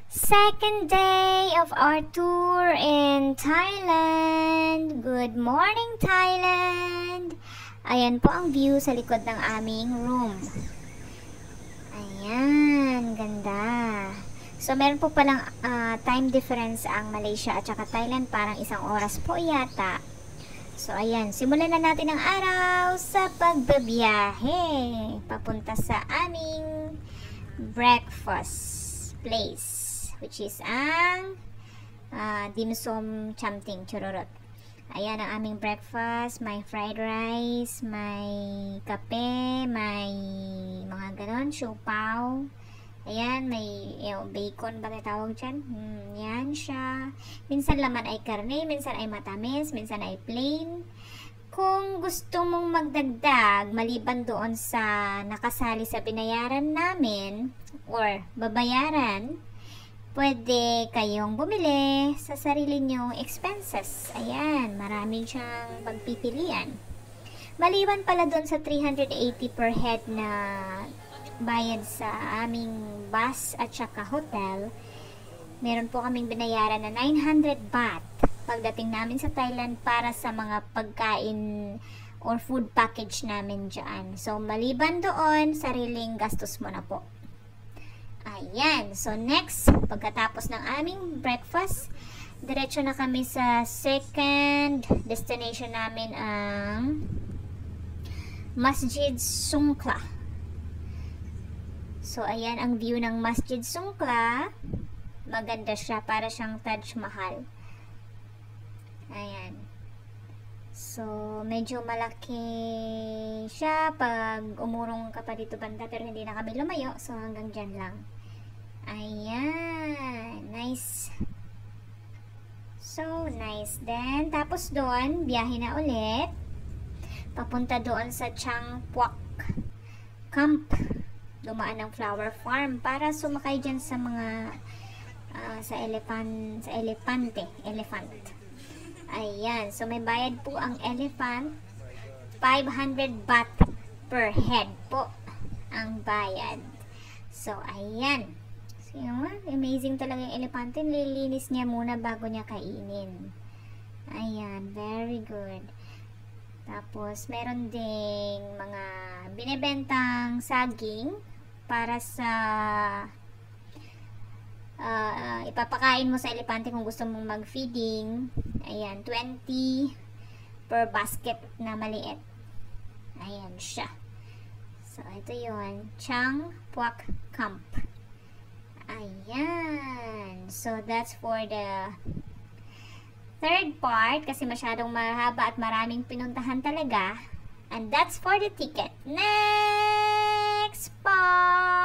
Second day of our tour in Thailand. Good morning, Thailand! Ayan po ang view sa likod ng aming room. Ayan, ganda. So, meron po palang time difference ang Malaysia at saka Thailand. Parang 1 oras po yata. So, ayan. Simulan na natin ang araw sa pagbabiyahe. Papunta sa aming breakfast place. Which is ang dim sum chamting chururot. Ayan ang aming breakfast. May fried rice, may kape, may mga ganon, siopaw. Ayan, may bacon ba tawag dyan? Yan siya. Minsan laman ay karne, minsan ay matamis, minsan ay plain. Kung gusto mong magdagdag, maliban doon sa nakasali sa binayaran namin or babayaran, pwede kayong bumili sa sarili nyong expenses. Ayan, marami siyang pagpipilian. Maliban pala doon sa 380 per head na bayad sa aming bus at saka hotel, meron po kaming binayaran na 900 baht pagdating namin sa Thailand para sa mga pagkain or food package namin dyan. So, maliban doon, sariling gastos mo na po. Ayan. So, next, pagkatapos ng aming breakfast, diretso na kami sa second destination namin, ang Masjid Songkhla. So, ayan ang view ng Masjid Songkhla. Maganda siya. Para siyang Taj Mahal. Ayan. So, medyo malaki siya pag umurong ka pa dito banda, pero hindi na kami lumayo. So, hanggang dyan lang. Ayan. Nice. So, nice. Then, tapos doon, biyahe na ulit. Papunta doon sa Songkhla Camp. Dumaan ng flower farm para sumakay dyan sa mga sa elephant. Ayan. So, may bayad po ang elephant. 500 baht per head po ang bayad. So, ayan. So, amazing talaga yung elepante. Nililinis niya muna bago niya kainin. Ayan. Very good. Tapos, meron ding mga binibentang saging para sa ipapakain mo sa elepante kung gusto mong mag-feeding. Ayan, 20 per basket na maliit. Ayan siya. So, ito yun. Songkhla Camp. Ayan. So, that's for the third part kasi masyadong mahaba at maraming pinuntahan talaga. And that's for the ticket. Next part!